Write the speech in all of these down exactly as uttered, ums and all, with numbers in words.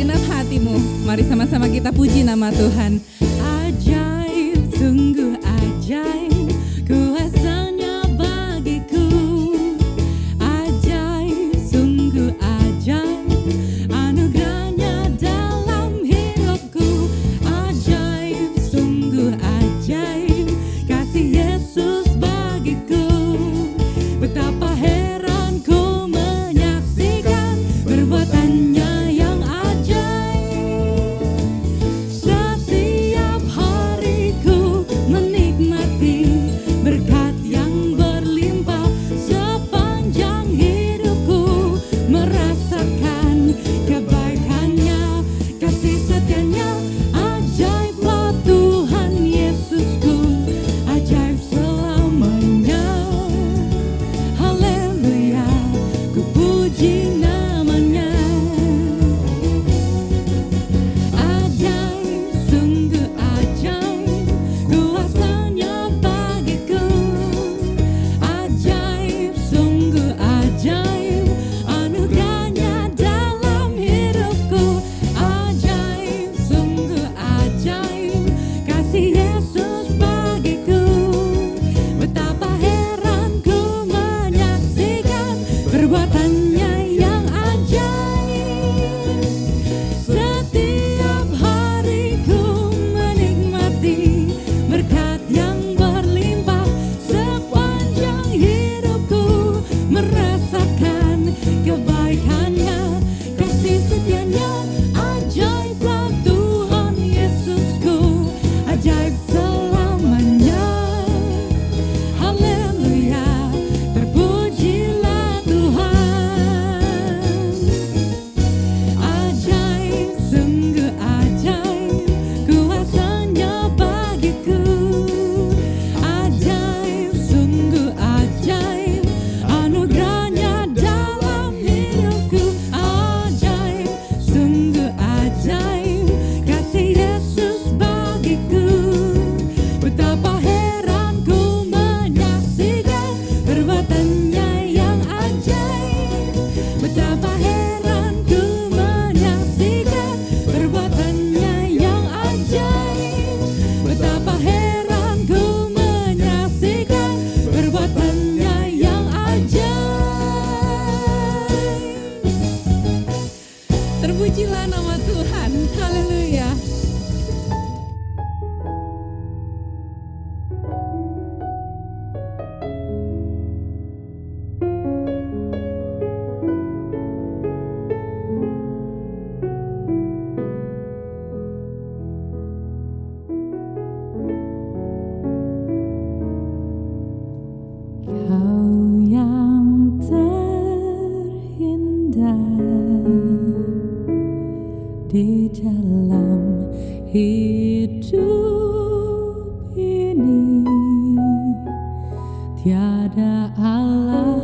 segenap hatimu. Mari sama-sama kita puji nama Tuhan. Ajaib, sungguh ajaib kuasanya bagiku. Ajaib, sungguh ajaib anugerahnya dalam hidupku. Ajaib, sungguh ajaib kasih Yesus bagiku. Betapa heran ku menyaksikan perbuatannya yang ajaib. Setiap hariku menikmati berkat yang berlimpah. Sepanjang hidupku merasakan kebaikannya, kasih setianya. Ajaiblah Tuhan Yesusku, ajaib selamanya. Haleluya, ku puji namanya. Ajaib, sungguh ajaib kuasanya bagiku. Ajaib, sungguh ajaib anugerahnya dalam hidupku. Ajaib, sungguh ajaib kasih Yesus bagiku. Betapa heran ku menyaksikan perbuatannya yang ajaib. Setiap hariku menikmati berkat yang berlimpah. Sepanjang hidupku merasakan kebaikannya, kasih setianya. Ajaiblah Tuhan Yesusku, ajaib selamanya. Haleluya, terpujilah Tuhan. Ajaib, sungguh ajaib kuasanya bagiku. Ajaib, sungguh ajaib anugerahnya dalam hidupku. Ajaib, sungguh ajaib kasih Yesus bagiku. Betapa heran ku menyaksikan perbuatannya yang ajaib. Betapa heran ku menyaksikan perbuatannya yang ajaib. Betapa heran ku menyaksikan perbuatannya yang ajaib. Terpujilah nama Tuhan. Haleluya. Kau yang terindah di dalam hidup ini. Tiada Allah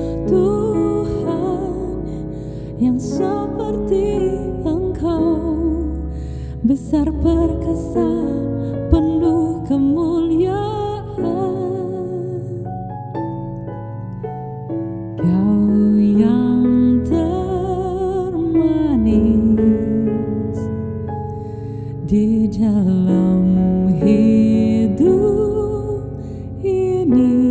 Tuhan yang seperti Engkau. Besar perkasa, penuh kemuliaan. Kau yang termanis di dalam hidup ini.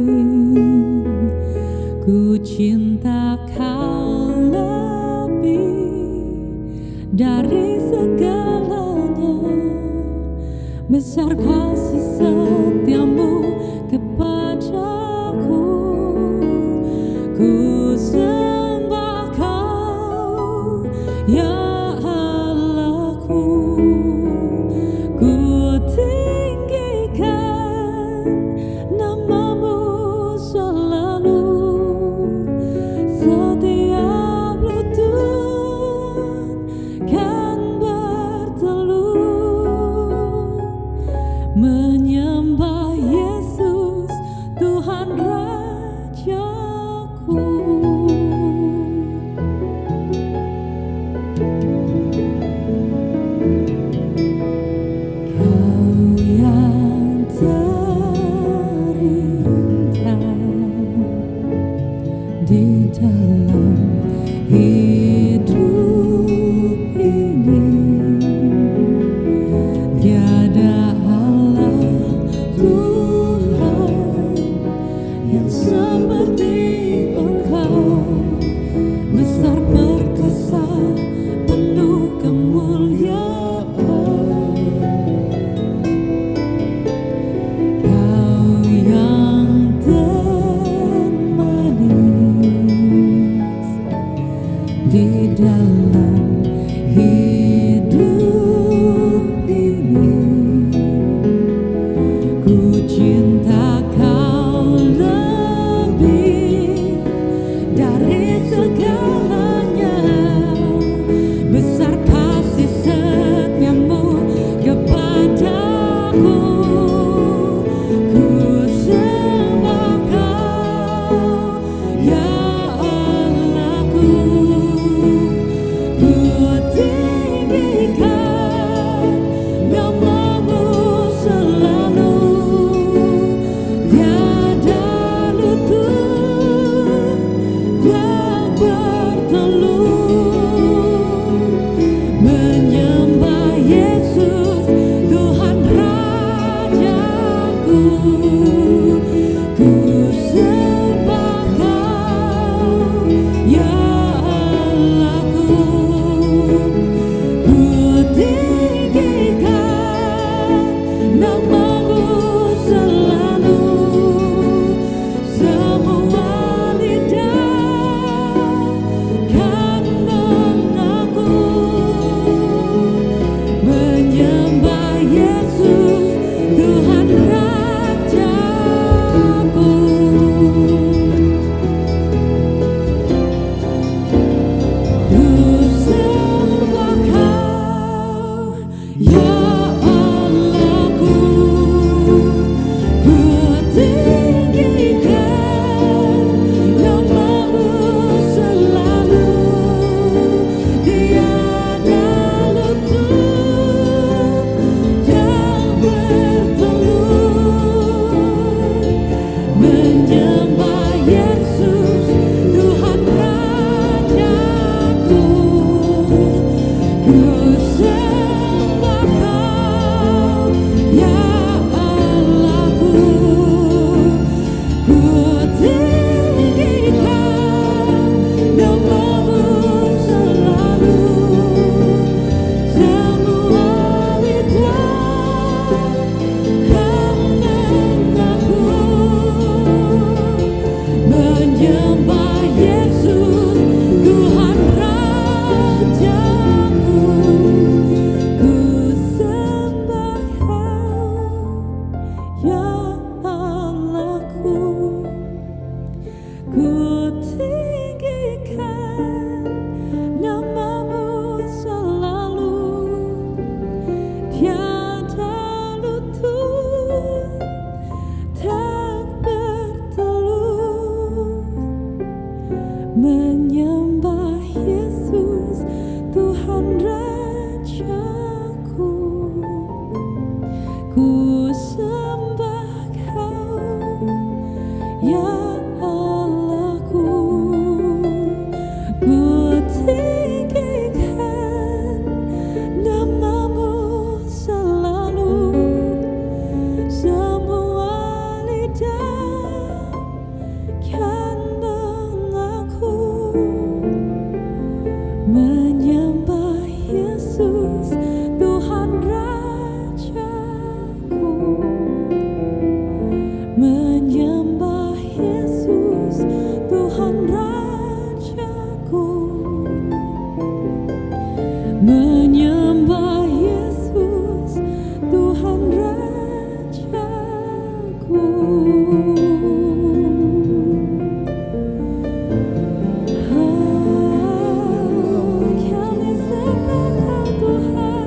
Ku cinta Kau lebih dari segalanya. Besar kasih setiamu kepadaku. Ku sembah Kau, ya Allahku. Ku tinggikan namamu selalu. Setiap lutut kan bertelut menyembah Yesus. menyembah Yesus Tuhan Rajaku. Ku sembah Kau ya Allahku, ku tinggikan namamu selalu. Semua lidah kan mengaku, menyembah Yesus Tuhan Rajaku, menyembah Yesus Tuhan Rajaku, menyembah Yesus Tuhan Rajaku. Oh, kami sembah Kau Tuhan.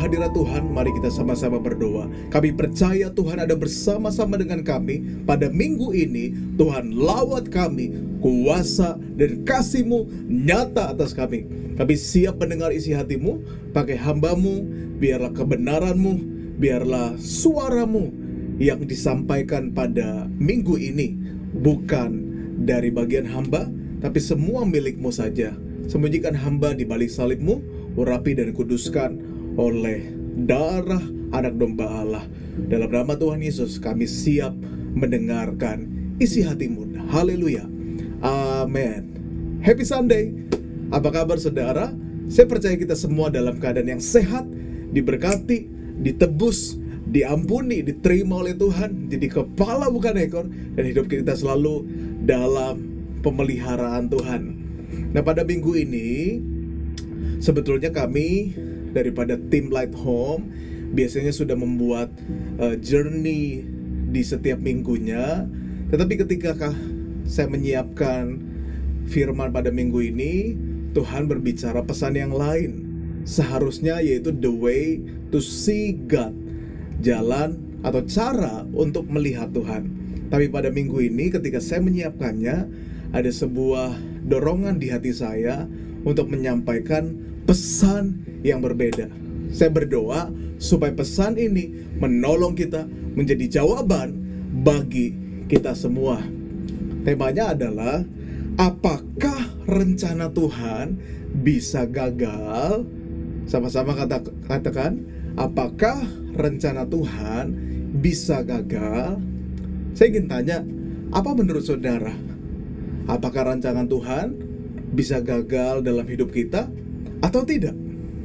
hadirat Tuhan, mari kita sama-sama berdoa. Kami percaya Tuhan ada bersama-sama dengan kami pada minggu ini. Tuhan lawat kami, kuasa dan kasih-Mu nyata atas kami. Kami siap mendengar isi hati-Mu, pakai hamba-Mu, biarlah kebenaran-Mu, biarlah suara-Mu yang disampaikan pada minggu ini bukan dari bagian hamba, tapi semua milik-Mu saja. Sembunyikan hamba di balik salib-Mu, urapi dan kuduskan oleh darah anak domba Allah. Dalam nama Tuhan Yesus kami siap mendengarkan isi hati-Mu. Haleluya. Amin. Happy Sunday. Apa kabar saudara? Saya percaya kita semua dalam keadaan yang sehat, diberkati, ditebus, diampuni, diterima oleh Tuhan, jadi kepala bukan ekor, dan hidup kita selalu dalam pemeliharaan Tuhan. Nah, pada minggu ini sebetulnya kami daripada tim Light Home biasanya sudah membuat uh, journey di setiap minggunya. Tetapi ketika saya menyiapkan firman pada minggu ini, Tuhan berbicara pesan yang lain. Seharusnya yaitu the way to see God, jalan atau cara untuk melihat Tuhan. Tapi pada minggu ini ketika saya menyiapkannya, ada sebuah dorongan di hati saya untuk menyampaikan pesan yang berbeda. Saya berdoa supaya pesan ini menolong kita menjadi jawaban bagi kita semua. Temanya adalah, apakah rencana Tuhan bisa gagal? Sama-sama kata, katakan, apakah rencana Tuhan bisa gagal? Saya ingin tanya, apa menurut saudara? Apakah rancangan Tuhan bisa gagal dalam hidup kita atau tidak?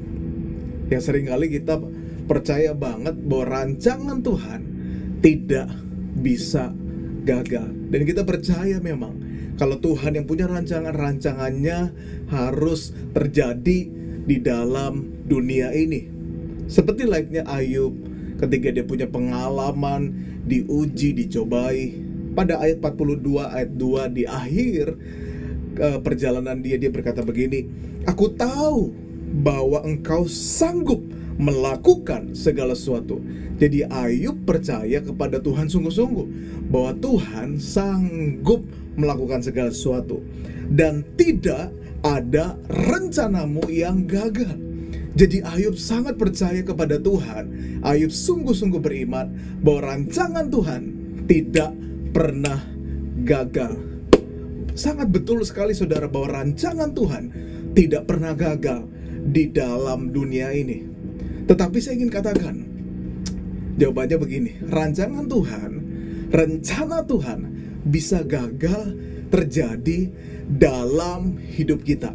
Ya, seringkali kita percaya banget bahwa rancangan Tuhan tidak bisa gagal. Dan kita percaya memang kalau Tuhan yang punya rancangan, rancangannya harus terjadi di dalam dunia ini. Seperti layaknya Ayub ketika dia punya pengalaman diuji, dicobai. Pada ayat empat puluh dua ayat dua di akhir uh, perjalanan dia, dia berkata begini, aku tahu bahwa engkau sanggup melakukan segala sesuatu. Jadi Ayub percaya kepada Tuhan sungguh-sungguh bahwa Tuhan sanggup melakukan segala sesuatu, dan tidak ada rencanamu yang gagal. Jadi Ayub sangat percaya kepada Tuhan. Ayub sungguh-sungguh beriman bahwa rancangan Tuhan tidak pernah gagal. Sangat betul sekali saudara bahwa rancangan Tuhan tidak pernah gagal di dalam dunia ini. Tetapi saya ingin katakan, jawabannya begini, rancangan Tuhan, rencana Tuhan bisa gagal terjadi dalam hidup kita.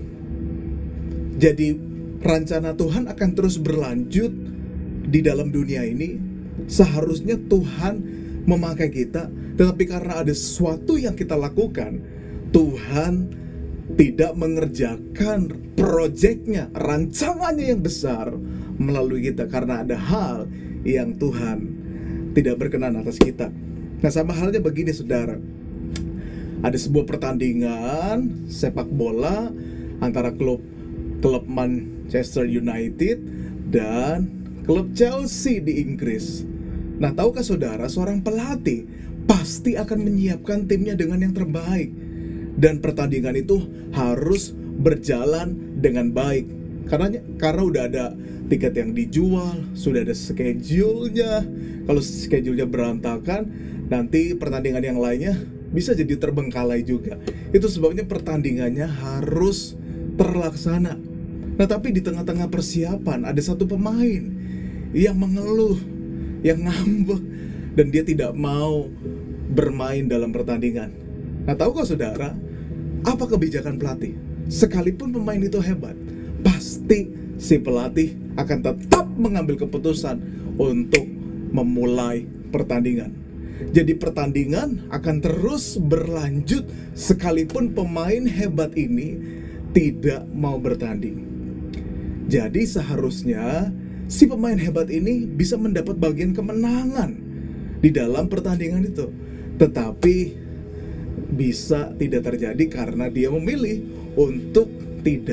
Jadi rencana Tuhan akan terus berlanjut di dalam dunia ini. Seharusnya Tuhan memakai kita, tetapi karena ada sesuatu yang kita lakukan, Tuhan tidak mengerjakan proyeknya, rancangannya yang besar melalui kita, karena ada hal yang Tuhan tidak berkenan atas kita. Nah, sama halnya begini saudara, ada sebuah pertandingan sepak bola antara klub klub Manchester United dan klub Chelsea di Inggris. Nah, tahukah saudara, seorang pelatih pasti akan menyiapkan timnya dengan yang terbaik, dan pertandingan itu harus berjalan dengan baik. Karena karena udah ada tiket yang dijual, sudah ada schedule-nya. Kalau schedule-nya berantakan, nanti pertandingan yang lainnya bisa jadi terbengkalai juga. Itu sebabnya pertandingannya harus terlaksana. Nah, tapi di tengah-tengah persiapan ada satu pemain yang mengeluh, yang ngambek, dan dia tidak mau bermain dalam pertandingan. Nah, tahukah saudara, apa kebijakan pelatih? Sekalipun pemain itu hebat, pasti si pelatih akan tetap mengambil keputusan untuk memulai pertandingan. Jadi pertandingan akan terus berlanjut sekalipun pemain hebat ini tidak mau bertanding. Jadi seharusnya si pemain hebat ini bisa mendapat bagian kemenangan di dalam pertandingan itu. Tetapi bisa tidak terjadi karena dia memilih untuk tidak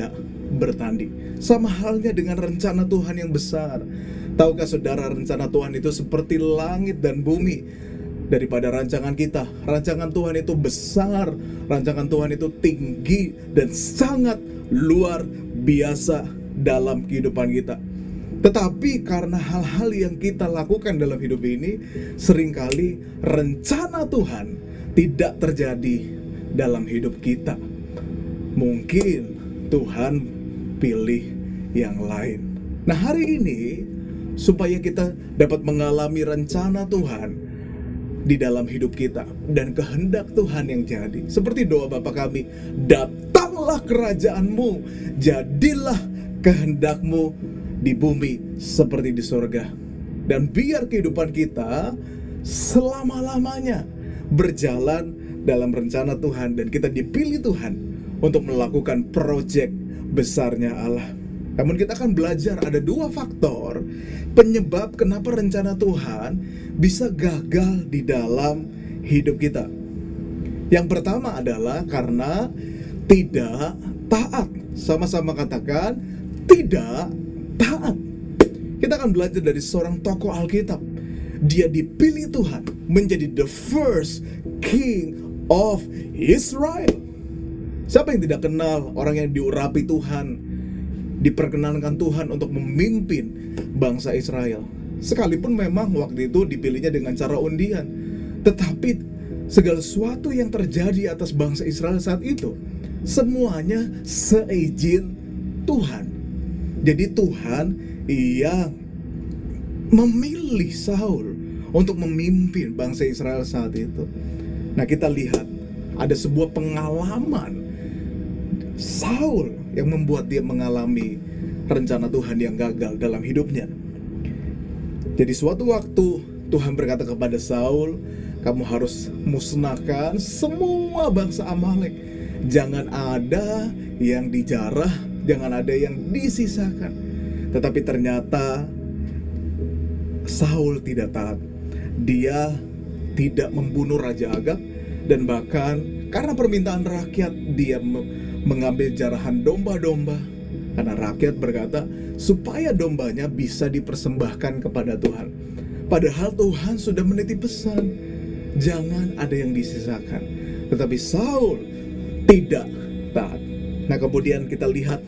bertanding. Sama halnya dengan rencana Tuhan yang besar. Tahukah saudara, rencana Tuhan itu seperti langit dan bumi. Daripada rancangan kita, rancangan Tuhan itu besar, rancangan Tuhan itu tinggi dan sangat luar biasa dalam kehidupan kita. Tetapi karena hal-hal yang kita lakukan dalam hidup ini, seringkali rencana Tuhan tidak terjadi dalam hidup kita. Mungkin Tuhan pilih yang lain. Nah, hari ini supaya kita dapat mengalami rencana Tuhan di dalam hidup kita dan kehendak Tuhan yang jadi, seperti doa Bapa kami, datanglah kerajaan-Mu, jadilah kehendak-Mu di bumi seperti di surga. Dan biar kehidupan kita selama-lamanya berjalan dalam rencana Tuhan, dan kita dipilih Tuhan untuk melakukan proyek besarnya Allah. Namun kita akan belajar ada dua faktor penyebab kenapa rencana Tuhan bisa gagal di dalam hidup kita. Yang pertama adalah karena tidak taat. Sama-sama katakan, tidak taat. Kita akan belajar dari seorang tokoh Alkitab. Dia dipilih Tuhan menjadi the first king of Israel. Siapa yang tidak kenal orang yang diurapi Tuhan, diperkenankan Tuhan untuk memimpin bangsa Israel? Sekalipun memang waktu itu dipilihnya dengan cara undian, tetapi segala sesuatu yang terjadi atas bangsa Israel saat itu semuanya seizin Tuhan. Jadi Tuhan yang memilih Saul untuk memimpin bangsa Israel saat itu. Nah, kita lihat ada sebuah pengalaman Saul yang membuat dia mengalami rencana Tuhan yang gagal dalam hidupnya. Jadi suatu waktu Tuhan berkata kepada Saul, kamu harus musnahkan semua bangsa Amalek. Jangan ada yang dijarah, jangan ada yang disisakan. Tetapi ternyata Saul tidak taat. Dia tidak membunuh Raja Agag, dan bahkan karena permintaan rakyat dia mengambil jarahan domba-domba. Karena rakyat berkata supaya dombanya bisa dipersembahkan kepada Tuhan. Padahal Tuhan sudah menitip pesan, jangan ada yang disisakan. Tetapi Saul tidak taat. Nah, kemudian kita lihat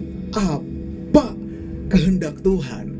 apa kehendak Tuhan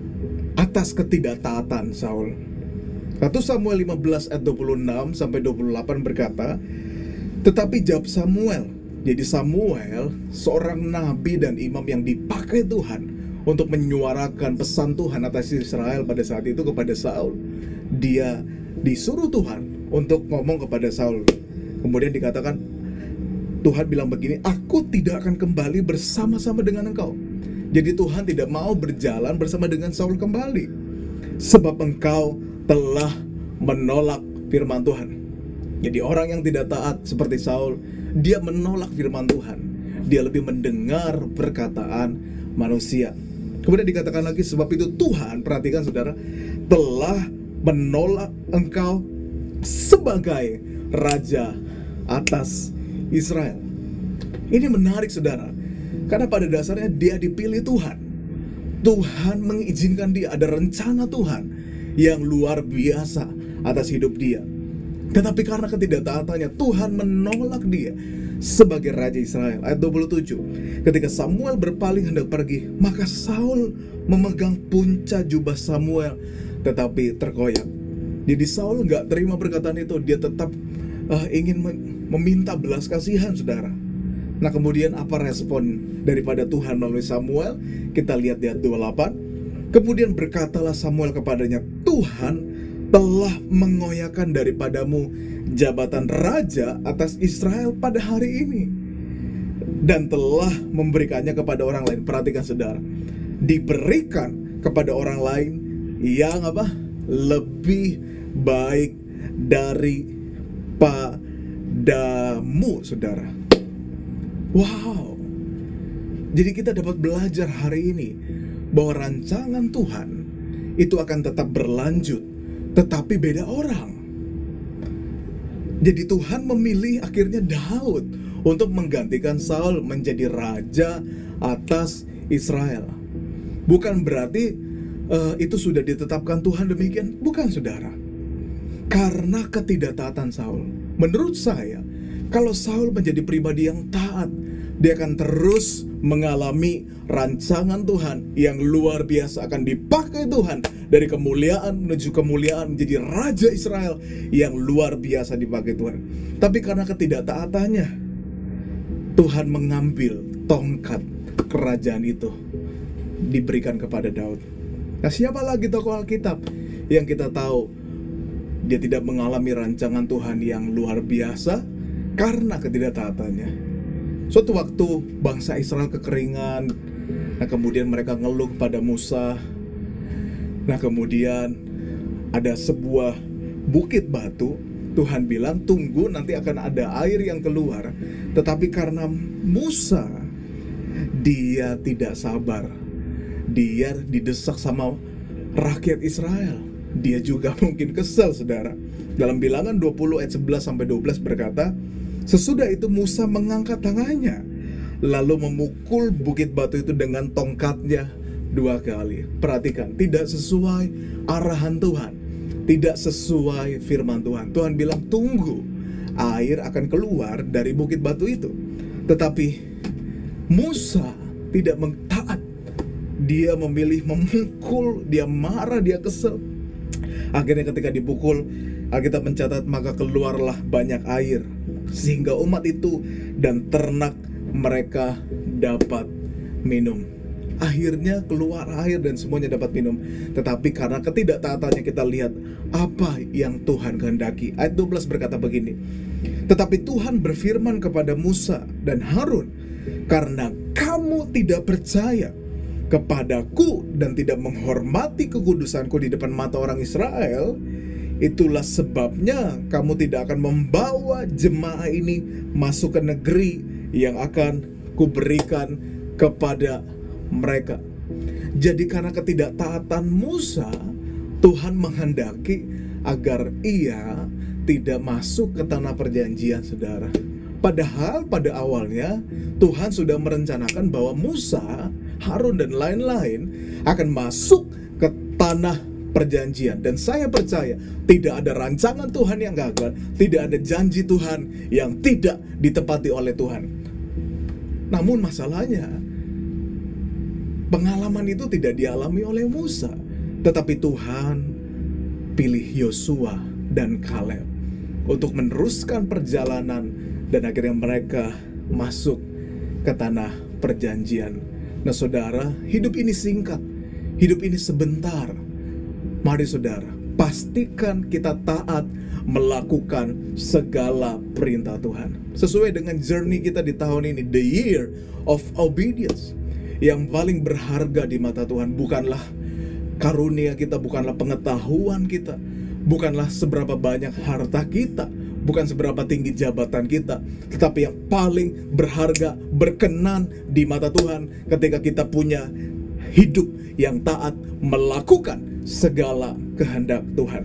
atas ketidaktaatan Saul. satu Samuel lima belas ayat dua puluh enam sampai dua puluh delapan berkata, tetapi jawab Samuel. Jadi Samuel seorang nabi dan imam yang dipakai Tuhan untuk menyuarakan pesan Tuhan atas Israel pada saat itu kepada Saul. Dia disuruh Tuhan untuk ngomong kepada Saul. Kemudian dikatakan, Tuhan bilang begini, aku tidak akan kembali bersama-sama dengan engkau. Jadi Tuhan tidak mau berjalan bersama dengan Saul kembali, sebab engkau telah menolak firman Tuhan. Jadi orang yang tidak taat seperti Saul, dia menolak firman Tuhan. Dia lebih mendengar perkataan manusia. Kemudian dikatakan lagi, sebab itu Tuhan, perhatikan saudara, telah menolak engkau sebagai raja atas Israel. Ini menarik saudara, karena pada dasarnya dia dipilih Tuhan. Tuhan mengizinkan dia, ada rencana Tuhan yang luar biasa atas hidup dia. Tetapi karena ketidaktaatannya, Tuhan menolak dia sebagai Raja Israel. Ayat dua puluh tujuh, ketika Samuel berpaling hendak pergi, maka Saul memegang punca jubah Samuel, tetapi terkoyak. Jadi Saul nggak terima perkataan itu. Dia tetap uh, ingin meminta belas kasihan, saudara. Nah, kemudian apa respon daripada Tuhan melalui Samuel? Kita lihat di ayat dua puluh delapan. Kemudian berkatalah Samuel kepadanya, Tuhan telah mengoyakkan daripadamu jabatan raja atas Israel pada hari ini, dan telah memberikannya kepada orang lain. Perhatikan saudara, diberikan kepada orang lain yang apa? Lebih baik daripadamu, saudara. Wow. Jadi kita dapat belajar hari ini bahwa rancangan Tuhan itu akan tetap berlanjut, tetapi beda orang. Jadi Tuhan memilih akhirnya Daud untuk menggantikan Saul menjadi raja atas Israel. Bukan berarti uh, itu sudah ditetapkan Tuhan demikian, bukan saudara. Karena ketidaktaatan Saul. Menurut saya, kalau Saul menjadi pribadi yang taat, dia akan terus mengalami rancangan Tuhan yang luar biasa, akan dipakai Tuhan dari kemuliaan menuju kemuliaan, menjadi raja Israel yang luar biasa dipakai Tuhan. Tapi karena ketidaktaatannya, Tuhan mengambil tongkat kerajaan itu, diberikan kepada Daud. Nah, siapa lagi tokoh Alkitab yang kita tahu dia tidak mengalami rancangan Tuhan yang luar biasa karena ketidaktaatannya? Suatu waktu bangsa Israel kekeringan. Nah, kemudian mereka ngeluh kepada Musa. Nah, kemudian ada sebuah bukit batu. Tuhan bilang, tunggu, nanti akan ada air yang keluar. Tetapi karena Musa, dia tidak sabar. Dia didesak sama rakyat Israel. Dia juga mungkin kesal, saudara. Dalam Bilangan dua puluh ayat sebelas sampai dua belas berkata, sesudah itu Musa mengangkat tangannya, lalu memukul bukit batu itu dengan tongkatnya dua kali. Perhatikan, tidak sesuai arahan Tuhan, tidak sesuai firman Tuhan. Tuhan bilang, tunggu, air akan keluar dari bukit batu itu. Tetapi Musa tidak taat. Dia memilih memukul, dia marah, dia kesel. Akhirnya ketika dipukul, Alkitab mencatat, maka keluarlah banyak air, sehingga umat itu dan ternak mereka dapat minum. Akhirnya keluar air dan semuanya dapat minum. Tetapi karena ketidaktaatannya, kita lihat apa yang Tuhan kehendaki. Ayat dua belas berkata begini, tetapi Tuhan berfirman kepada Musa dan Harun, karena kamu tidak percaya kepadaku dan tidak menghormati kekudusanku di depan mata orang Israel, itulah sebabnya kamu tidak akan membawa jemaah ini masuk ke negeri yang akan kuberikan kepada mereka. Jadi karena ketidaktaatan Musa, Tuhan menghendaki agar ia tidak masuk ke tanah perjanjian, saudara. Padahal pada awalnya Tuhan sudah merencanakan bahwa Musa, Harun dan lain-lain akan masuk ke tanah perjanjian. Dan saya percaya tidak ada rancangan Tuhan yang gagal, tidak ada janji Tuhan yang tidak ditepati oleh Tuhan. Namun masalahnya, pengalaman itu tidak dialami oleh Musa, tetapi Tuhan pilih Yosua dan Kaleb untuk meneruskan perjalanan, dan akhirnya mereka masuk ke tanah perjanjian. Nah, saudara, hidup ini singkat, hidup ini sebentar. Mari saudara, pastikan kita taat melakukan segala perintah Tuhan. Sesuai dengan journey kita di tahun ini, the year of obedience. Yang paling berharga di mata Tuhan bukanlah karunia kita, bukanlah pengetahuan kita, bukanlah seberapa banyak harta kita, bukan seberapa tinggi jabatan kita, tetapi yang paling berharga, berkenan di mata Tuhan ketika kita punya hidup yang taat melakukan segala kehendak Tuhan.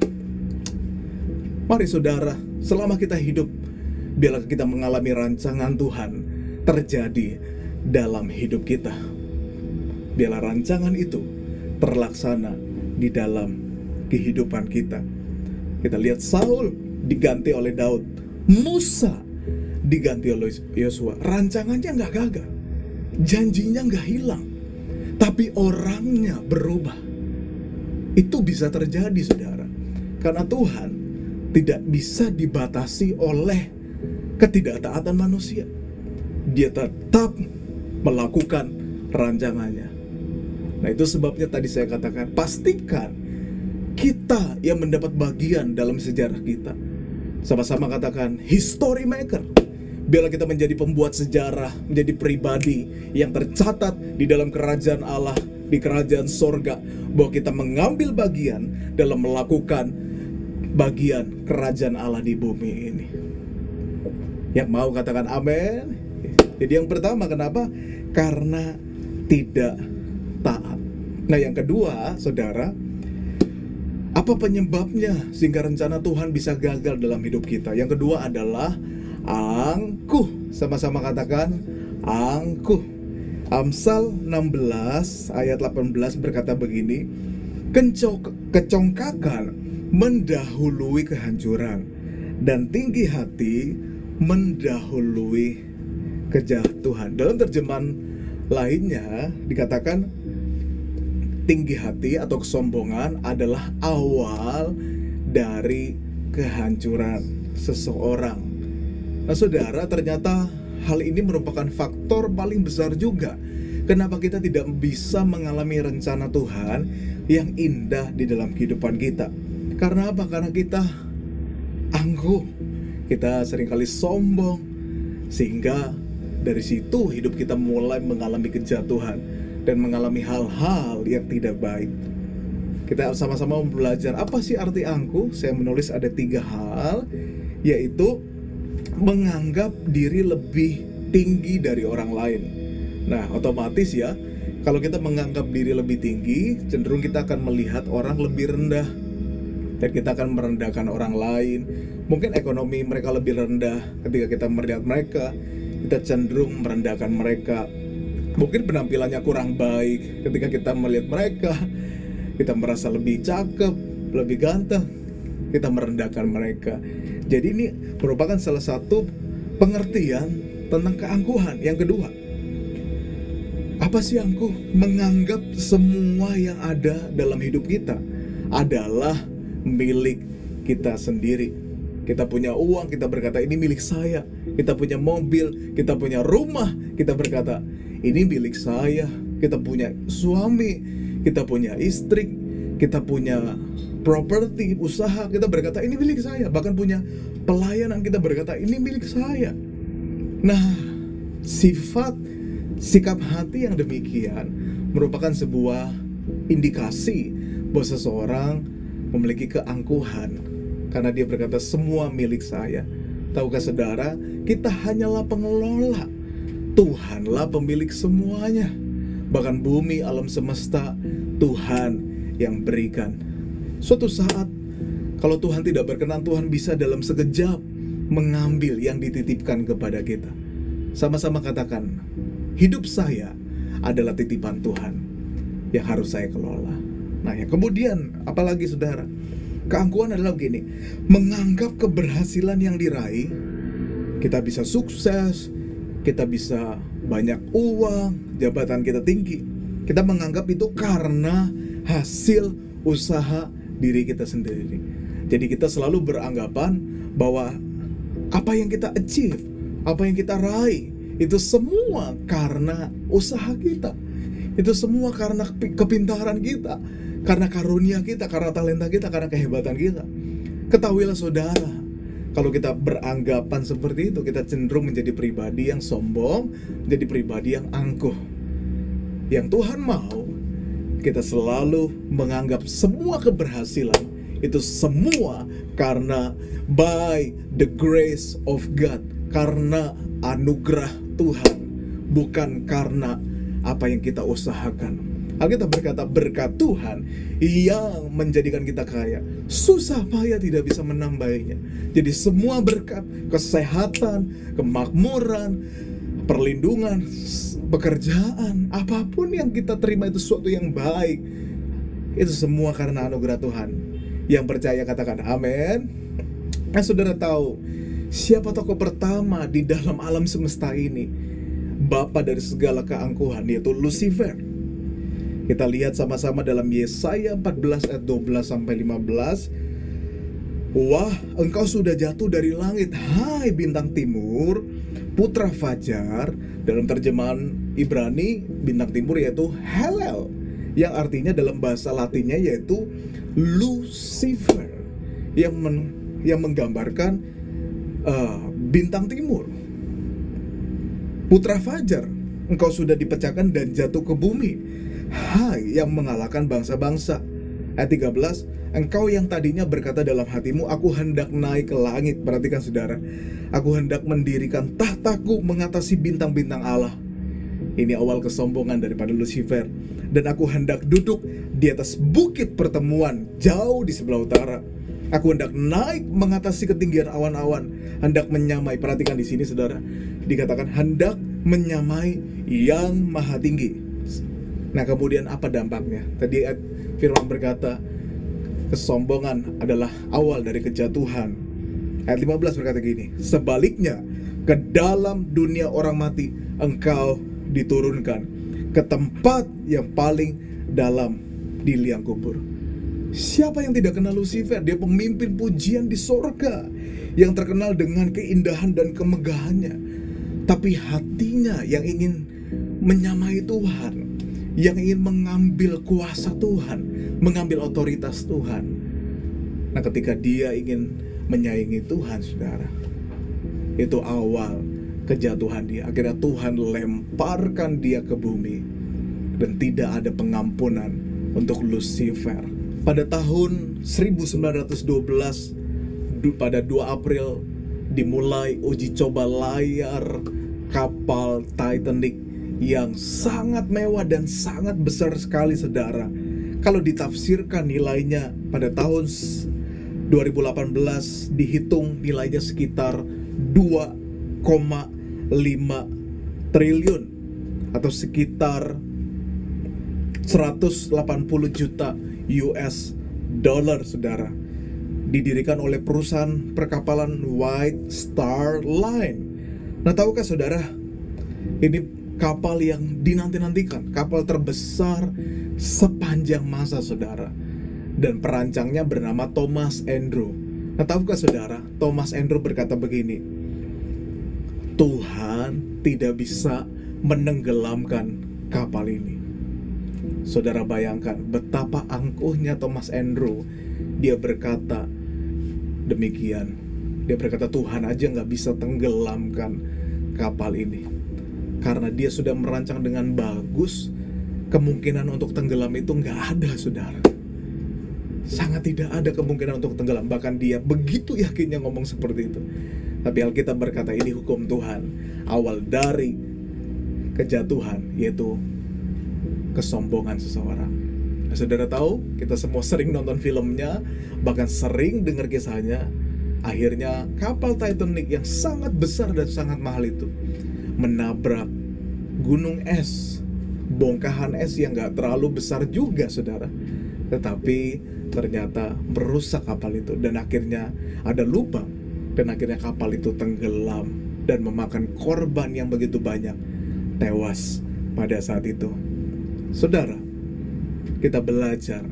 Mari saudara, selama kita hidup, biarlah kita mengalami rancangan Tuhan terjadi dalam hidup kita. Biarlah rancangan itu terlaksana di dalam kehidupan kita. Kita lihat Saul diganti oleh Daud, Musa diganti oleh Yosua. Rancangannya nggak gagal, janjinya nggak hilang, tapi orangnya berubah. Itu bisa terjadi, saudara, karena Tuhan tidak bisa dibatasi oleh ketidaktaatan manusia. Dia tetap melakukan rancangannya. Nah, itu sebabnya tadi saya katakan, pastikan kita yang mendapat bagian dalam sejarah kita. Sama-sama katakan, history maker. Biarlah kita menjadi pembuat sejarah, menjadi pribadi yang tercatat di dalam kerajaan Allah, di kerajaan sorga, bahwa kita mengambil bagian dalam melakukan bagian kerajaan Allah di bumi ini. Yang mau katakan amin. Jadi yang pertama, kenapa? Karena tidak taat. Nah, yang kedua, saudara, apa penyebabnya sehingga rencana Tuhan bisa gagal dalam hidup kita? Yang kedua adalah angkuh. Sama-sama katakan angkuh. Amsal enam belas ayat delapan belas berkata begini, Kencok, kecongkakan mendahului kehancuran, dan tinggi hati mendahului kejatuhan. Dalam terjemahan lainnya dikatakan tinggi hati atau kesombongan adalah awal dari kehancuran seseorang. Nah saudara, ternyata hal ini merupakan faktor paling besar juga kenapa kita tidak bisa mengalami rencana Tuhan yang indah di dalam kehidupan kita. Karena apa? Karena kita angkuh, kita seringkali sombong, sehingga dari situ hidup kita mulai mengalami kejatuhan dan mengalami hal-hal yang tidak baik. Kita sama-sama belajar apa sih arti angkuh. Saya menulis ada tiga hal, yaitu menganggap diri lebih tinggi dari orang lain. Nah, otomatis ya, kalau kita menganggap diri lebih tinggi, cenderung kita akan melihat orang lebih rendah, dan kita akan merendahkan orang lain. Mungkin ekonomi mereka lebih rendah, ketika kita melihat mereka, kita cenderung merendahkan mereka. Mungkin penampilannya kurang baik, ketika kita melihat mereka, kita merasa lebih cakep, lebih ganteng, kita merendahkan mereka. Jadi ini merupakan salah satu pengertian tentang keangkuhan. Yang kedua, apa sih angkuh? Menganggap semua yang ada dalam hidup kita adalah milik kita sendiri. Kita punya uang, kita berkata ini milik saya. Kita punya mobil, kita punya rumah, kita berkata ini milik saya. Kita punya suami, kita punya istri, kita punya properti, usaha, kita berkata ini milik saya. Bahkan punya pelayanan, kita berkata ini milik saya. Nah, sifat sikap hati yang demikian merupakan sebuah indikasi bahwa seseorang memiliki keangkuhan, karena dia berkata semua milik saya. Tahukah saudara, kita hanyalah pengelola, Tuhanlah pemilik semuanya. Bahkan bumi, alam semesta, Tuhan yang berikan. Suatu saat, kalau Tuhan tidak berkenan, Tuhan bisa dalam sekejap mengambil yang dititipkan kepada kita. Sama-sama katakan, hidup saya adalah titipan Tuhan yang harus saya kelola. Nah, yang kemudian, apalagi saudara, keangkuhan adalah begini, menganggap keberhasilan yang diraih, kita bisa sukses, kita bisa banyak uang, jabatan kita tinggi, kita menganggap itu karena hasil usaha diri kita sendiri. Jadi kita selalu beranggapan bahwa apa yang kita achieve, apa yang kita raih, itu semua karena usaha kita. Itu semua karena kepintaran kita, karena karunia kita, karena talenta kita, karena kehebatan kita. Ketahuilah saudara, kalau kita beranggapan seperti itu, kita cenderung menjadi pribadi yang sombong, menjadi pribadi yang angkuh. Yang Tuhan mau, kita selalu menganggap semua keberhasilan itu semua karena by the grace of God, karena anugerah Tuhan, bukan karena apa yang kita usahakan. Alkitab berkata berkat Tuhan yang menjadikan kita kaya, susah payah tidak bisa menambahinya. Jadi semua berkat, kesehatan, kemakmuran, perlindungan, pekerjaan, apapun yang kita terima itu sesuatu yang baik, itu semua karena anugerah Tuhan. Yang percaya katakan amin. Nah, saudara tahu siapa tokoh pertama di dalam alam semesta ini, bapa dari segala keangkuhan, yaitu Lucifer. Kita lihat sama-sama dalam Yesaya empat belas ayat dua belas sampai lima belas. Wah, engkau sudah jatuh dari langit, hai bintang timur, putra fajar. Dalam terjemahan Ibrani, bintang timur yaitu Helel, yang artinya dalam bahasa Latinnya yaitu Lucifer, yang men, yang menggambarkan uh, bintang timur. Putra fajar, engkau sudah dipecahkan dan jatuh ke bumi, hai yang mengalahkan bangsa-bangsa. Ayat tiga belas, engkau yang tadinya berkata dalam hatimu, aku hendak naik ke langit. Perhatikan saudara, aku hendak mendirikan tahtaku mengatasi bintang-bintang Allah. Ini awal kesombongan daripada Lucifer. Dan aku hendak duduk di atas bukit pertemuan jauh di sebelah utara. Aku hendak naik mengatasi ketinggian awan-awan, hendak menyamai. Perhatikan di sini saudara, dikatakan hendak menyamai yang maha tinggi. Nah kemudian apa dampaknya? Tadi firman berkata, kesombongan adalah awal dari kejatuhan. Ayat lima belas berkata gini, sebaliknya ke dalam dunia orang mati engkau diturunkan, ke tempat yang paling dalam di liang kubur. Siapa yang tidak kenal Lucifer? Dia pemimpin pujian di sorga yang terkenal dengan keindahan dan kemegahannya, tapi hatinya yang ingin menyamai Tuhan, yang ingin mengambil kuasa Tuhan, mengambil otoritas Tuhan. Nah ketika dia ingin menyaingi Tuhan, saudara, itu awal kejatuhan dia. Akhirnya Tuhan lemparkan dia ke bumi, dan tidak ada pengampunan untuk Lucifer. Pada tahun seribu sembilan ratus dua belas, pada dua April, dimulai uji coba layar kapal Titanic yang sangat mewah dan sangat besar sekali, saudara. Kalau ditafsirkan nilainya pada tahun dua ribu delapan belas dihitung nilainya sekitar dua koma lima triliun atau sekitar seratus delapan puluh juta U S dollar, saudara. Didirikan oleh perusahaan perkapalan White Star Line. Nah tahukah saudara, ini kapal yang dinanti-nantikan, kapal terbesar sepanjang masa, saudara. Dan perancangnya bernama Thomas Andrew. Nah tahukah saudara, Thomas Andrew berkata begini, Tuhan tidak bisa menenggelamkan kapal ini. Saudara bayangkan betapa angkuhnya Thomas Andrew. Dia berkata demikian. Dia berkata Tuhan aja gak bisa tenggelamkan kapal ini, karena dia sudah merancang dengan bagus. Kemungkinan untuk tenggelam itu gak ada, saudara. Sangat tidak ada kemungkinan untuk tenggelam. Bahkan dia begitu yakinnya ngomong seperti itu. Tapi Alkitab berkata ini hukum Tuhan, awal dari kejatuhan, yaitu kesombongan seseorang. Nah, saudara tahu, kita semua sering nonton filmnya, bahkan sering dengar kisahnya. Akhirnya kapal Titanic yang sangat besar dan sangat mahal itu menabrak gunung es, bongkahan es yang gak terlalu besar juga, saudara. Tetapi ternyata merusak kapal itu, dan akhirnya ada lubang, dan akhirnya kapal itu tenggelam dan memakan korban yang begitu banyak, tewas pada saat itu. Saudara, kita belajar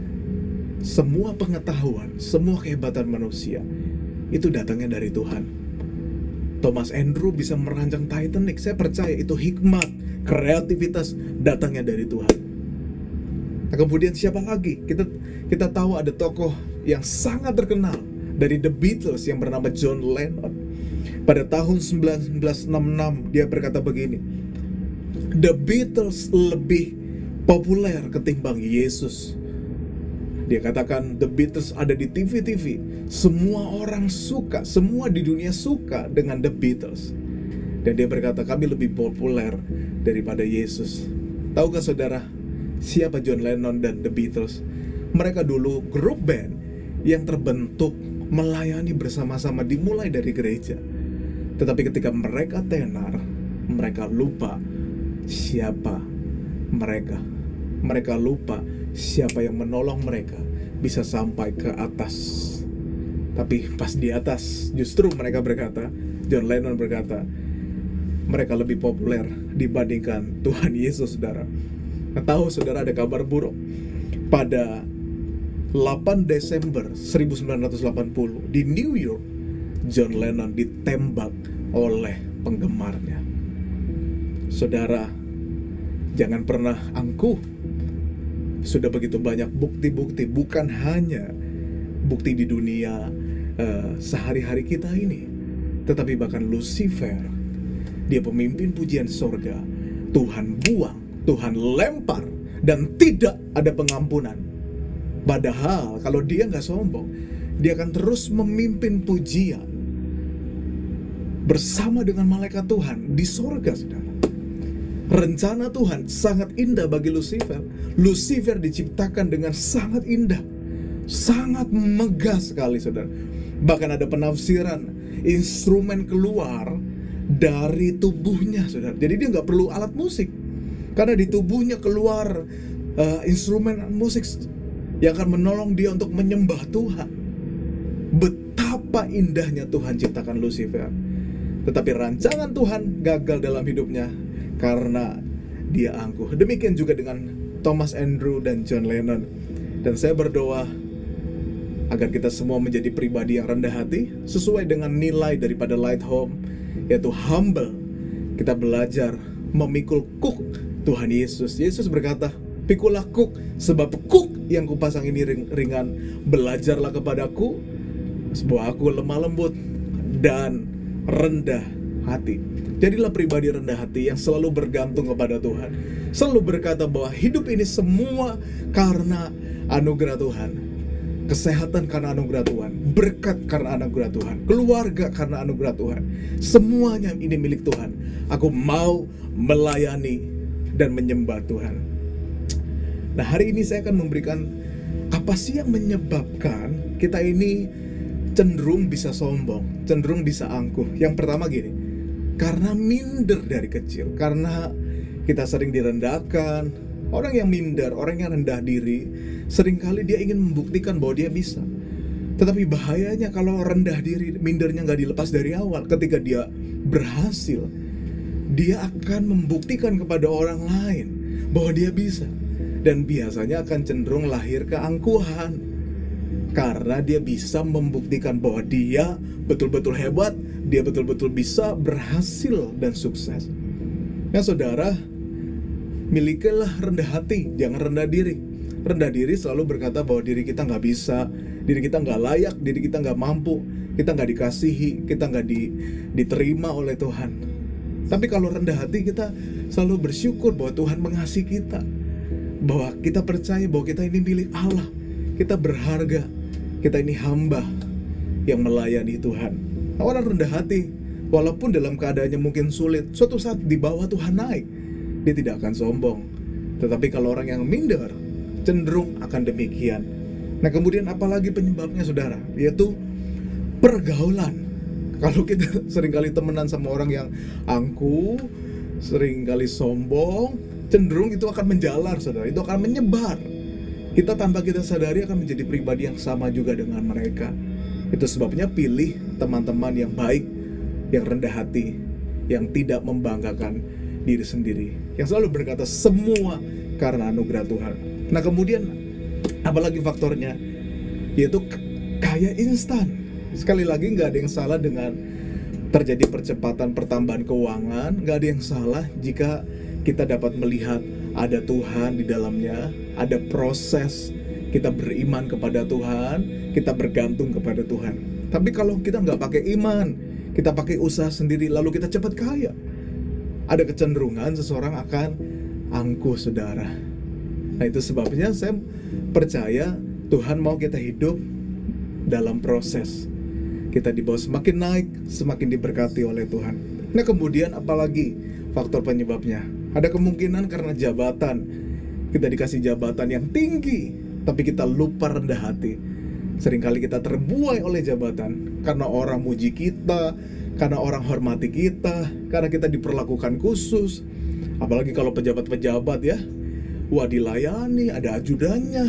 semua pengetahuan, semua kehebatan manusia itu datangnya dari Tuhan. Thomas Andrew bisa merancang Titanic, saya percaya itu hikmat, kreativitas datangnya dari Tuhan. Nah, kemudian siapa lagi? Kita kita tahu ada tokoh yang sangat terkenal dari The Beatles yang bernama John Lennon. Pada tahun seribu sembilan ratus enam puluh enam dia berkata begini, The Beatles lebih populer ketimbang Yesus. Dia katakan The Beatles ada di T V-T V, semua orang suka, semua di dunia suka dengan The Beatles. Dan dia berkata kami lebih populer daripada Yesus. Tahukah saudara siapa John Lennon dan The Beatles? Mereka dulu grup band yang terbentuk melayani bersama-sama dimulai dari gereja. Tetapi ketika mereka tenar, mereka lupa siapa mereka. Mereka lupa siapa yang menolong mereka bisa sampai ke atas. Tapi pas di atas, justru mereka berkata, John Lennon berkata, mereka lebih populer dibandingkan Tuhan Yesus, saudara. Nah, tahu saudara, ada kabar buruk. Pada delapan Desember seribu sembilan ratus delapan puluh di New York, John Lennon ditembak oleh penggemarnya. Saudara, jangan pernah angkuh. Sudah begitu banyak bukti-bukti, bukan hanya bukti di dunia uh, sehari-hari kita ini, tetapi bahkan Lucifer, dia pemimpin pujian sorga, Tuhan buang, Tuhan lempar, dan tidak ada pengampunan. Padahal kalau dia nggak sombong, dia akan terus memimpin pujian bersama dengan malaikat Tuhan di sorga, saudara. Rencana Tuhan sangat indah bagi Lucifer. Lucifer diciptakan dengan sangat indah. sangat megah sekali, saudara. Bahkan ada penafsiran instrumen keluar dari tubuhnya, saudara. Jadi dia nggak perlu alat musik, karena di tubuhnya keluar uh, instrumen musik yang akan menolong dia untuk menyembah Tuhan. Betapa indahnya Tuhan ciptakan Lucifer. Tetapi rancangan Tuhan gagal dalam hidupnya karena dia angkuh. Demikian juga dengan Thomas Andrew dan John Lennon. Dan saya berdoa agar kita semua menjadi pribadi yang rendah hati sesuai dengan nilai daripada Light Home, yaitu humble. Kita belajar memikul kuk Tuhan Yesus. Yesus berkata, "Pikulah kuk, sebab kuk yang kupasang ini ringan. Belajarlah kepadaku, sebab aku lemah lembut dan rendah hati." Jadilah pribadi rendah hati yang selalu bergantung kepada Tuhan, selalu berkata bahwa hidup ini semua karena anugerah Tuhan, kesehatan karena anugerah Tuhan, berkat karena anugerah Tuhan, keluarga karena anugerah Tuhan, semuanya ini milik Tuhan. Aku mau melayani dan menyembah Tuhan. Nah, hari ini saya akan memberikan apa sih yang menyebabkan kita ini cenderung bisa sombong, cenderung bisa angkuh. Yang pertama gini, karena minder dari kecil, karena kita sering direndahkan. Orang yang minder, orang yang rendah diri, seringkali dia ingin membuktikan bahwa dia bisa. Tetapi bahayanya kalau rendah diri, mindernya nggak dilepas dari awal. Ketika dia berhasil, dia akan membuktikan kepada orang lain bahwa dia bisa. Dan biasanya akan cenderung lahir keangkuhan, karena dia bisa membuktikan bahwa dia betul-betul hebat, dia betul-betul bisa berhasil dan sukses. Nah, saudara, milikilah rendah hati, jangan rendah diri. Rendah diri selalu berkata bahwa diri kita nggak bisa, diri kita nggak layak, diri kita nggak mampu, kita nggak dikasihi, kita nggak di, diterima oleh Tuhan. Tapi kalau rendah hati, kita selalu bersyukur bahwa Tuhan mengasihi kita, bahwa kita percaya bahwa kita ini milik Allah, kita berharga, kita ini hamba yang melayani Tuhan. Nah, orang rendah hati, walaupun dalam keadaannya mungkin sulit, suatu saat di bawah Tuhan naik, dia tidak akan sombong. Tetapi kalau orang yang minder, cenderung akan demikian. Nah, kemudian apalagi penyebabnya, saudara? Yaitu pergaulan. Kalau kita seringkali temenan sama orang yang angkuh, seringkali sombong, cenderung itu akan menjalar, saudara. Itu akan menyebar. Kita tanpa kita sadari akan menjadi pribadi yang sama juga dengan mereka. Itu sebabnya pilih teman-teman yang baik, yang rendah hati, yang tidak membanggakan diri sendiri, yang selalu berkata semua karena anugerah Tuhan. Nah, kemudian apalagi faktornya, yaitu kaya instan. Sekali lagi, nggak ada yang salah dengan terjadi percepatan pertambahan keuangan. Nggak ada yang salah jika kita dapat melihat ada Tuhan di dalamnya, ada proses kita beriman kepada Tuhan, kita bergantung kepada Tuhan. Tapi kalau kita nggak pakai iman, kita pakai usaha sendiri, lalu kita cepat kaya, ada kecenderungan seseorang akan angkuh, saudara. Nah, itu sebabnya saya percaya Tuhan mau kita hidup dalam proses. Kita dibawa semakin naik, semakin diberkati oleh Tuhan. Nah, kemudian apalagi faktor penyebabnya? Ada kemungkinan karena jabatan. Kita dikasih jabatan yang tinggi, tapi kita lupa rendah hati. Seringkali kita terbuai oleh jabatan karena orang muji kita, karena orang hormati kita, karena kita diperlakukan khusus. Apalagi kalau pejabat-pejabat ya, wah, dilayani, ada ajudannya,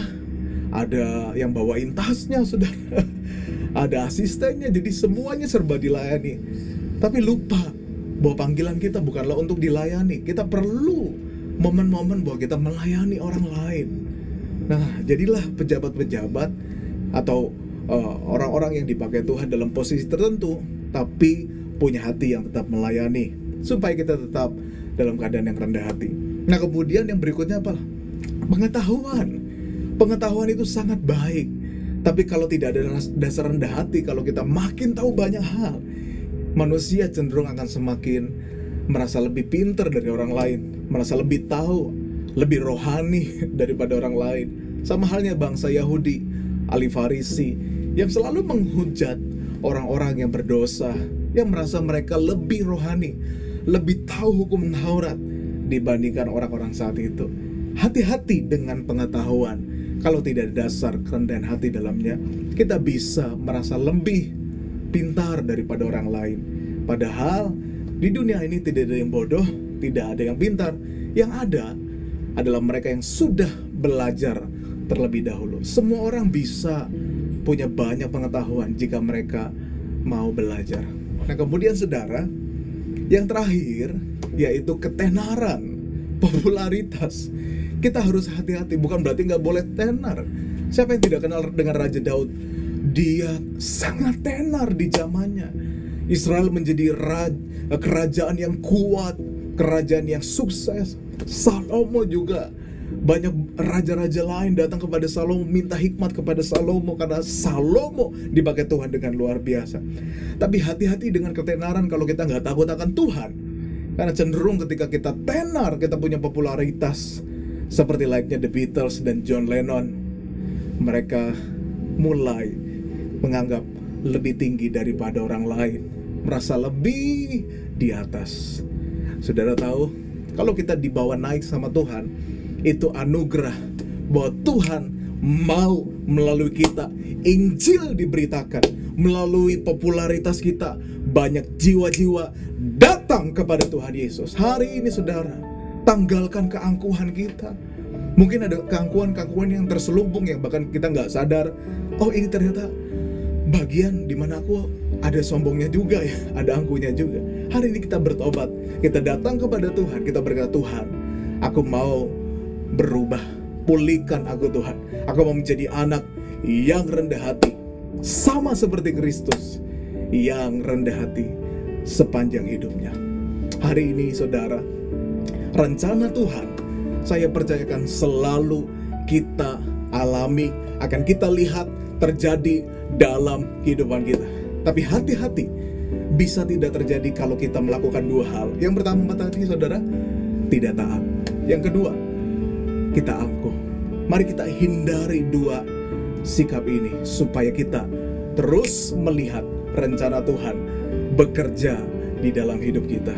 ada yang bawain tasnya, saudara, ada asistennya, jadi semuanya serba dilayani. Tapi lupa bahwa panggilan kita bukanlah untuk dilayani. Kita perlu momen-momen bahwa kita melayani orang lain. Nah, jadilah pejabat-pejabat atau uh, orang-orang yang dipakai Tuhan dalam posisi tertentu, tapi punya hati yang tetap melayani, supaya kita tetap dalam keadaan yang rendah hati. Nah, kemudian yang berikutnya apa? Pengetahuan. Pengetahuan itu sangat baik, tapi kalau tidak ada dasar rendah hati, kalau kita makin tahu banyak hal, manusia cenderung akan semakin merasa lebih pintar dari orang lain, merasa lebih tahu, lebih rohani daripada orang lain. Sama halnya bangsa Yahudi, ahli Farisi, yang selalu menghujat orang-orang yang berdosa, yang merasa mereka lebih rohani, lebih tahu hukum Taurat dibandingkan orang-orang saat itu. Hati-hati dengan pengetahuan. kalau tidak ada dasar kerendahan hati dalamnya, kita bisa merasa lebih pintar daripada orang lain. Padahal di dunia ini tidak ada yang bodoh, tidak ada yang pintar. Yang ada adalah mereka yang sudah belajar terlebih dahulu. Semua orang bisa punya banyak pengetahuan jika mereka mau belajar. Nah, kemudian saudara, yang terakhir yaitu ketenaran, popularitas. Kita harus hati-hati, bukan berarti nggak boleh tenar. Siapa yang tidak kenal dengan Raja Daud? Dia sangat tenar di zamannya. Israel menjadi raj, kerajaan yang kuat, kerajaan yang sukses. Salomo juga, banyak raja-raja lain datang kepada Salomo, minta hikmat kepada Salomo, karena Salomo dipakai Tuhan dengan luar biasa. Tapi hati-hati dengan ketenaran kalau kita nggak takut akan Tuhan. Karena cenderung ketika kita tenar, kita punya popularitas seperti layaknya The Beatles dan John Lennon, mereka mulai menganggap lebih tinggi daripada orang lain, merasa lebih di atas. Saudara tahu, kalau kita dibawa naik sama Tuhan, itu anugerah bahwa Tuhan mau melalui kita, Injil diberitakan, melalui popularitas kita, banyak jiwa-jiwa datang kepada Tuhan Yesus. Hari ini saudara, tanggalkan keangkuhan kita. Mungkin ada keangkuhan-keangkuhan yang terselubung yang bahkan kita nggak sadar. Oh, ini ternyata bagian dimana aku ada sombongnya juga ya, ada angkuhnya juga. Hari ini kita bertobat, kita datang kepada Tuhan, kita berkata, Tuhan, aku mau berubah, pulihkan aku Tuhan. Aku mau menjadi anak yang rendah hati, sama seperti Kristus yang rendah hati sepanjang hidupnya. Hari ini saudara, rencana Tuhan, saya percayakan selalu kita alami, akan kita lihat terjadi dalam kehidupan kita. Tapi hati-hati, bisa tidak terjadi kalau kita melakukan dua hal. Yang pertama tadi saudara, tidak taat. Yang kedua, kita angkuh. Mari kita hindari dua sikap ini supaya kita terus melihat rencana Tuhan bekerja di dalam hidup kita.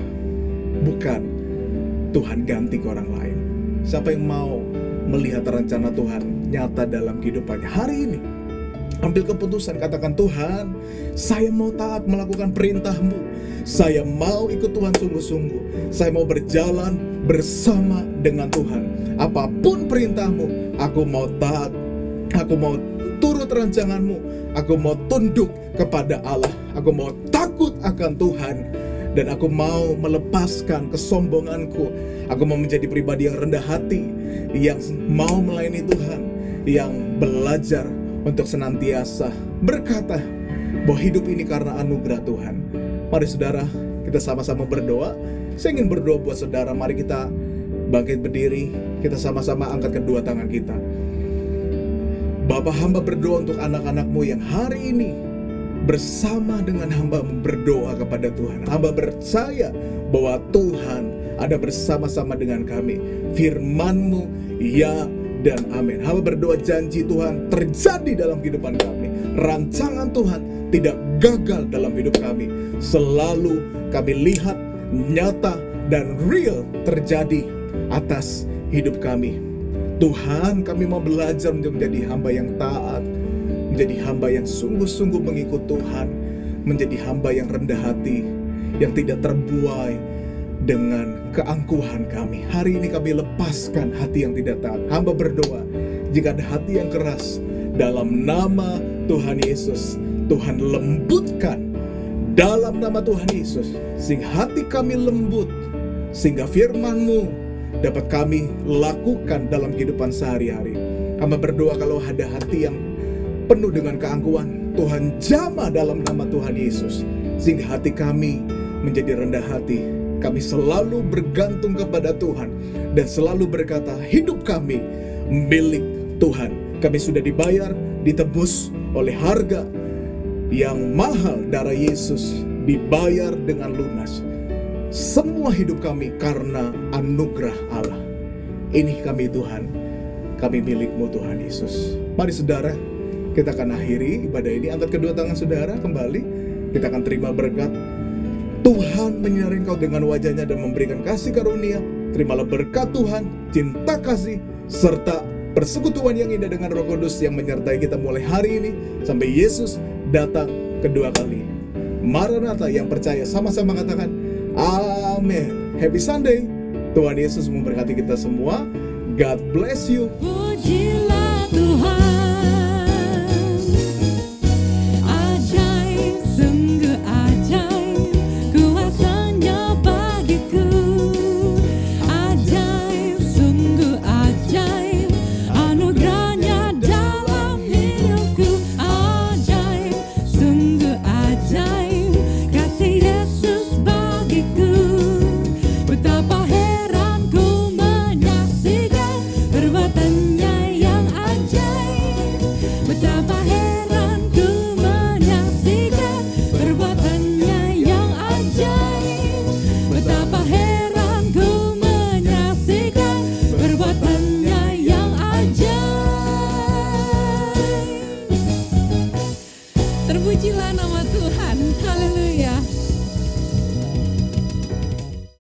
Bukan Tuhan ganti ke orang lain. Siapa yang mau melihat rencana Tuhan nyata dalam kehidupannya hari ini, ambil keputusan, katakan, Tuhan, saya mau taat melakukan perintah-Mu. Saya mau ikut Tuhan sungguh-sungguh. Saya mau berjalan bersama dengan Tuhan. Apapun perintah-Mu, aku mau taat. Aku mau turut rancangan-Mu. Aku mau tunduk kepada Allah. Aku mau takut akan Tuhan. Dan aku mau melepaskan kesombonganku. Aku mau menjadi pribadi yang rendah hati, yang mau melayani Tuhan, yang belajar untuk senantiasa berkata bahwa hidup ini karena anugerah Tuhan. Mari saudara, kita sama-sama berdoa. Saya ingin berdoa buat saudara. Mari kita bangkit berdiri. Kita sama-sama angkat kedua tangan kita. Bapa, hamba berdoa untuk anak-anak-Mu yang hari ini bersama dengan hamba berdoa kepada Tuhan. Hamba percaya bahwa Tuhan ada bersama-sama dengan kami. Firman-Mu ya dan amin. Hamba berdoa janji Tuhan terjadi dalam kehidupan kami. Rancangan Tuhan tidak gagal dalam hidup kami. Selalu kami lihat nyata dan real terjadi atas hidup kami. Tuhan, kami mau belajar menjadi hamba yang taat, menjadi hamba yang sungguh-sungguh mengikut Tuhan, menjadi hamba yang rendah hati, yang tidak terbuai dengan keangkuhan kami. Hari ini kami lepaskan hati yang tidak taat. Hamba berdoa, jika ada hati yang keras, dalam nama Tuhan Yesus, Tuhan lembutkan dalam nama Tuhan Yesus, sehingga hati kami lembut, sehingga firman-Mu dapat kami lakukan dalam kehidupan sehari-hari. Hamba berdoa kalau ada hati yang penuh dengan keangkuhan, Tuhan jamah dalam nama Tuhan Yesus, sehingga hati kami menjadi rendah hati. Kami selalu bergantung kepada Tuhan dan selalu berkata, hidup kami milik Tuhan. Kami sudah dibayar, ditebus oleh harga yang mahal, darah Yesus dibayar dengan lunas. Semua hidup kami karena anugerah Allah. Ini kami Tuhan, kami milik-Mu Tuhan Yesus. Mari saudara, kita akan akhiri ibadah ini. Angkat kedua tangan saudara kembali. Kita akan terima berkat. Tuhan menyinari engkau dengan wajahnya dan memberikan kasih karunia. Terimalah berkat Tuhan, cinta kasih, serta persekutuan yang indah dengan Roh Kudus yang menyertai kita mulai hari ini sampai Yesus datang kedua kali. Maranatha yang percaya sama-sama katakan amin. Happy Sunday. Tuhan Yesus memberkati kita semua. God bless you. Puji